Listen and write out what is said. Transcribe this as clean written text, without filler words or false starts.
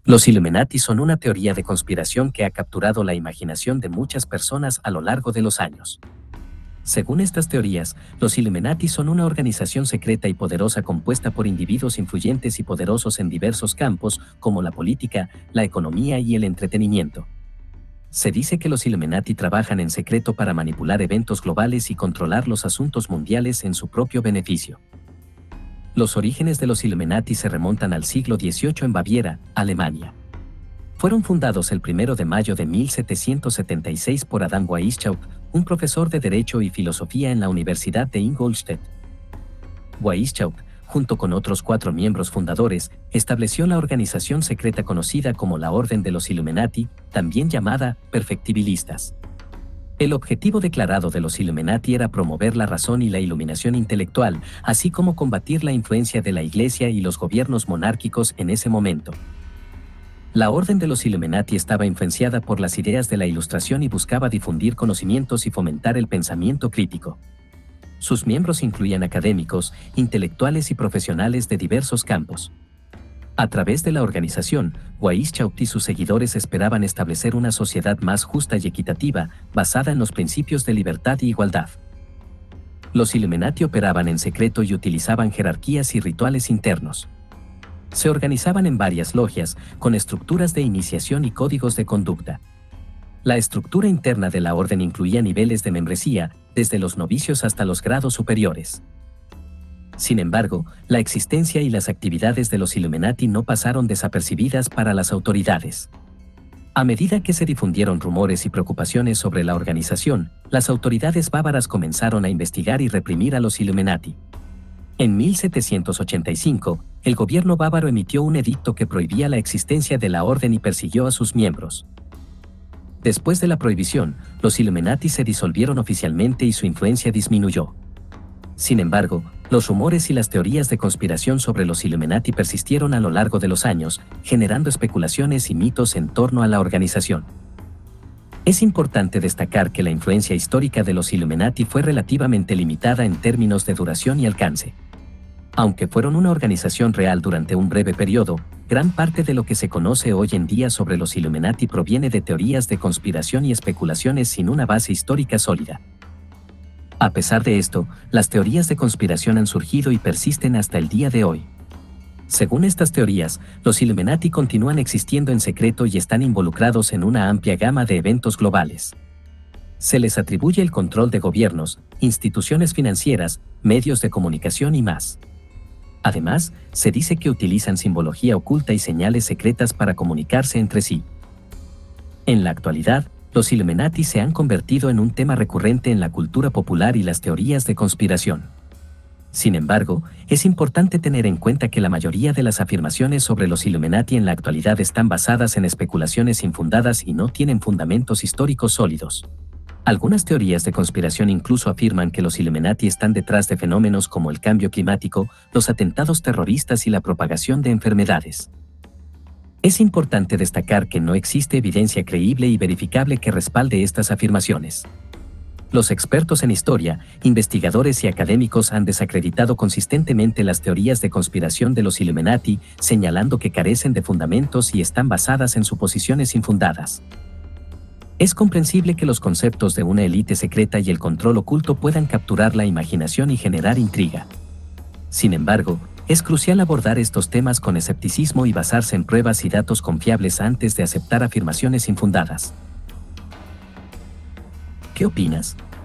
Los Illuminati son una teoría de conspiración que ha capturado la imaginación de muchas personas a lo largo de los años. Según estas teorías, los Illuminati son una organización secreta y poderosa compuesta por individuos influyentes y poderosos en diversos campos, como la política, la economía y el entretenimiento. Se dice que los Illuminati trabajan en secreto para manipular eventos globales y controlar los asuntos mundiales en su propio beneficio. Los orígenes de los Illuminati se remontan al siglo XVIII en Baviera, Alemania. Fueron fundados el 1 de mayo de 1776 por Adam Weishaupt, un profesor de Derecho y Filosofía en la Universidad de Ingolstadt. Weishaupt, junto con otros 4 miembros fundadores, estableció la organización secreta conocida como la Orden de los Illuminati, también llamada perfectibilistas. El objetivo declarado de los Illuminati era promover la razón y la iluminación intelectual, así como combatir la influencia de la Iglesia y los gobiernos monárquicos en ese momento. La Orden de los Illuminati estaba influenciada por las ideas de la Ilustración y buscaba difundir conocimientos y fomentar el pensamiento crítico. Sus miembros incluían académicos, intelectuales y profesionales de diversos campos. A través de la organización, Weishaupt y sus seguidores esperaban establecer una sociedad más justa y equitativa, basada en los principios de libertad y igualdad. Los Illuminati operaban en secreto y utilizaban jerarquías y rituales internos. Se organizaban en varias logias, con estructuras de iniciación y códigos de conducta. La estructura interna de la orden incluía niveles de membresía, desde los novicios hasta los grados superiores. Sin embargo, la existencia y las actividades de los Illuminati no pasaron desapercibidas para las autoridades. A medida que se difundieron rumores y preocupaciones sobre la organización, las autoridades bávaras comenzaron a investigar y reprimir a los Illuminati. En 1785, el gobierno bávaro emitió un edicto que prohibía la existencia de la orden y persiguió a sus miembros. Después de la prohibición, los Illuminati se disolvieron oficialmente y su influencia disminuyó. Sin embargo, los rumores y las teorías de conspiración sobre los Illuminati persistieron a lo largo de los años, generando especulaciones y mitos en torno a la organización. Es importante destacar que la influencia histórica de los Illuminati fue relativamente limitada en términos de duración y alcance. Aunque fueron una organización real durante un breve periodo, gran parte de lo que se conoce hoy en día sobre los Illuminati proviene de teorías de conspiración y especulaciones sin una base histórica sólida. A pesar de esto, las teorías de conspiración han surgido y persisten hasta el día de hoy. Según estas teorías, los Illuminati continúan existiendo en secreto y están involucrados en una amplia gama de eventos globales. Se les atribuye el control de gobiernos, instituciones financieras, medios de comunicación y más. Además, se dice que utilizan simbología oculta y señales secretas para comunicarse entre sí. En la actualidad, los Illuminati se han convertido en un tema recurrente en la cultura popular y las teorías de conspiración. Sin embargo, es importante tener en cuenta que la mayoría de las afirmaciones sobre los Illuminati en la actualidad están basadas en especulaciones infundadas y no tienen fundamentos históricos sólidos. Algunas teorías de conspiración incluso afirman que los Illuminati están detrás de fenómenos como el cambio climático, los atentados terroristas y la propagación de enfermedades. Es importante destacar que no existe evidencia creíble y verificable que respalde estas afirmaciones. Los expertos en historia, investigadores y académicos han desacreditado consistentemente las teorías de conspiración de los Illuminati, señalando que carecen de fundamentos y están basadas en suposiciones infundadas. Es comprensible que los conceptos de una élite secreta y el control oculto puedan capturar la imaginación y generar intriga. Sin embargo, es crucial abordar estos temas con escepticismo y basarse en pruebas y datos confiables antes de aceptar afirmaciones infundadas. ¿Qué opinas?